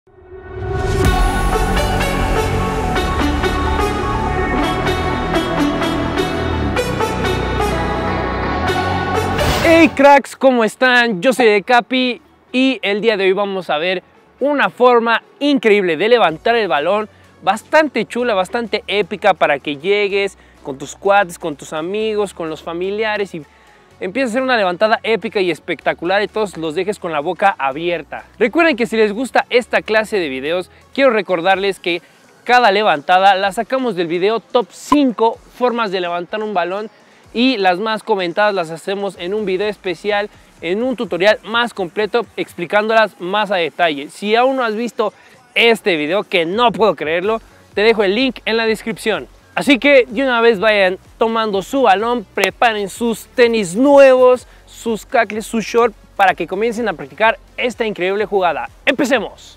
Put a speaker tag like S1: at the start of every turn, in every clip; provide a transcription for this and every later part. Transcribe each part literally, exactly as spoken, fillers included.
S1: Hey cracks, ¿cómo están? Yo soy de Capi y el día de hoy vamos a ver una forma increíble de levantar el balón, bastante chula, bastante épica para que llegues con tus cuates, con tus amigos, con los familiares y empieces a hacer una levantada épica y espectacular y todos los dejes con la boca abierta. Recuerden que si les gusta esta clase de videos, quiero recordarles que cada levantada la sacamos del video top cinco formas de levantar un balón y las más comentadas las hacemos en un video especial, en un tutorial más completo explicándolas más a detalle. Si aún no has visto este video, que no puedo creerlo, te dejo el link en la descripción. Así que de una vez vayan tomando su balón, preparen sus tenis nuevos, sus cacles, sus shorts para que comiencen a practicar esta increíble jugada. ¡Empecemos!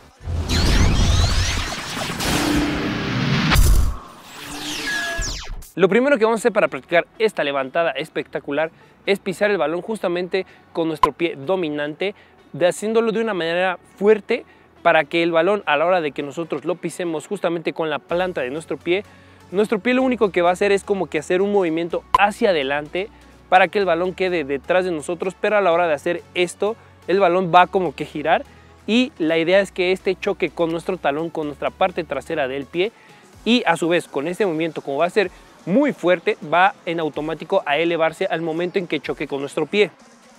S1: Lo primero que vamos a hacer para practicar esta levantada espectacular es pisar el balón justamente con nuestro pie dominante, de haciéndolo de una manera fuerte para que el balón, a la hora de que nosotros lo pisemos justamente con la planta de nuestro pie, nuestro pie lo único que va a hacer es como que hacer un movimiento hacia adelante para que el balón quede detrás de nosotros, pero a la hora de hacer esto el balón va como que girar y la idea es que este choque con nuestro talón, con nuestra parte trasera del pie, y a su vez con este movimiento, como va a ser muy fuerte, va en automático a elevarse al momento en que choque con nuestro pie.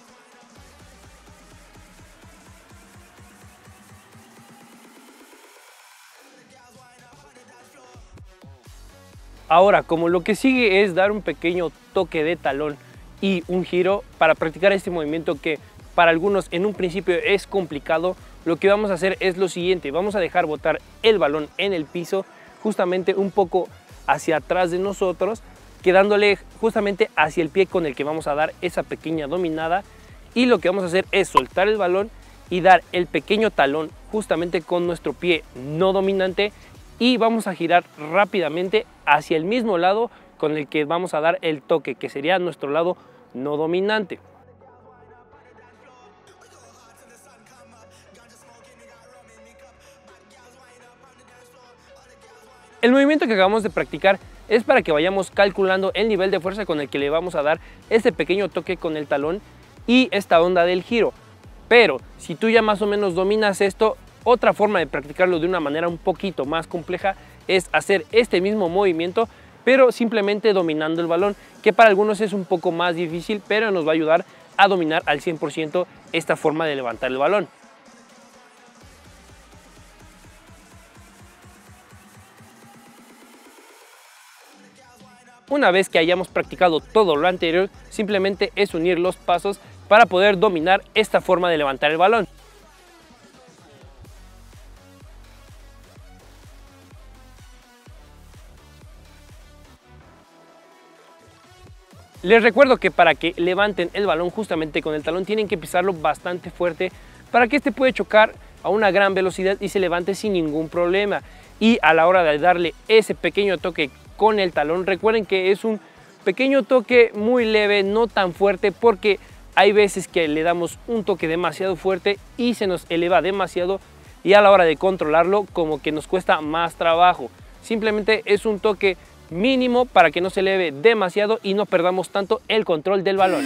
S1: Ahora, como lo que sigue es dar un pequeño toque de talón y un giro para practicar este movimiento que para algunos en un principio es complicado, lo que vamos a hacer es lo siguiente: vamos a dejar botar el balón en el piso justamente un poco hacia atrás de nosotros, quedándole justamente hacia el pie con el que vamos a dar esa pequeña dominada, y lo que vamos a hacer es soltar el balón y dar el pequeño talón justamente con nuestro pie no dominante, y vamos a girar rápidamente hacia el mismo lado con el que vamos a dar el toque, que sería nuestro lado no dominante. El movimiento que acabamos de practicar es para que vayamos calculando el nivel de fuerza con el que le vamos a dar este pequeño toque con el talón y esta onda del giro. Pero si tú ya más o menos dominas esto, otra forma de practicarlo de una manera un poquito más compleja es hacer este mismo movimiento, pero simplemente dominando el balón, que para algunos es un poco más difícil, pero nos va a ayudar a dominar al cien por ciento esta forma de levantar el balón. Una vez que hayamos practicado todo lo anterior, simplemente es unir los pasos para poder dominar esta forma de levantar el balón. Les recuerdo que para que levanten el balón justamente con el talón tienen que pisarlo bastante fuerte para que este pueda chocar a una gran velocidad y se levante sin ningún problema. Y a la hora de darle ese pequeño toque con el talón, recuerden que es un pequeño toque muy leve, no tan fuerte, porque hay veces que le damos un toque demasiado fuerte y se nos eleva demasiado y a la hora de controlarlo como que nos cuesta más trabajo. Simplemente es un toque mínimo para que no se eleve demasiado y no perdamos tanto el control del balón.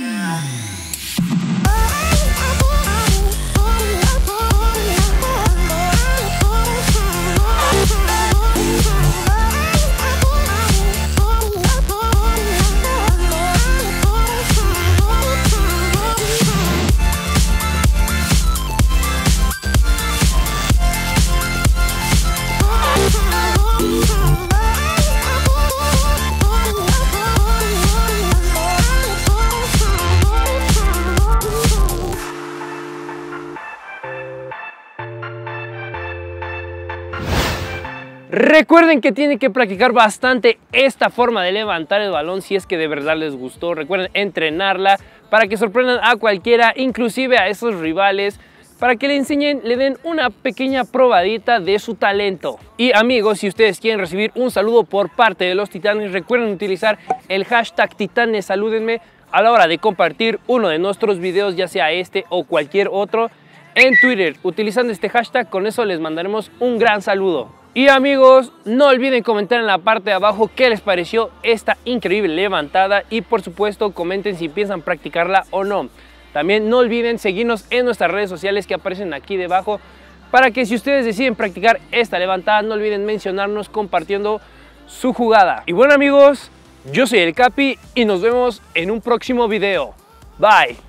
S1: Recuerden que tienen que practicar bastante esta forma de levantar el balón si es que de verdad les gustó. Recuerden entrenarla para que sorprendan a cualquiera, inclusive a esos rivales, para que le enseñen, le den una pequeña probadita de su talento. Y amigos, si ustedes quieren recibir un saludo por parte de los Titanes, recuerden utilizar el hashtag Titanes Salúdenme a la hora de compartir uno de nuestros videos, ya sea este o cualquier otro, en Twitter utilizando este hashtag. Con eso les mandaremos un gran saludo. Y amigos, no olviden comentar en la parte de abajo qué les pareció esta increíble levantada y por supuesto comenten si piensan practicarla o no. También no olviden seguirnos en nuestras redes sociales que aparecen aquí debajo para que si ustedes deciden practicar esta levantada no olviden mencionarnos compartiendo su jugada. Y bueno amigos, yo soy el Capi y nos vemos en un próximo video. Bye.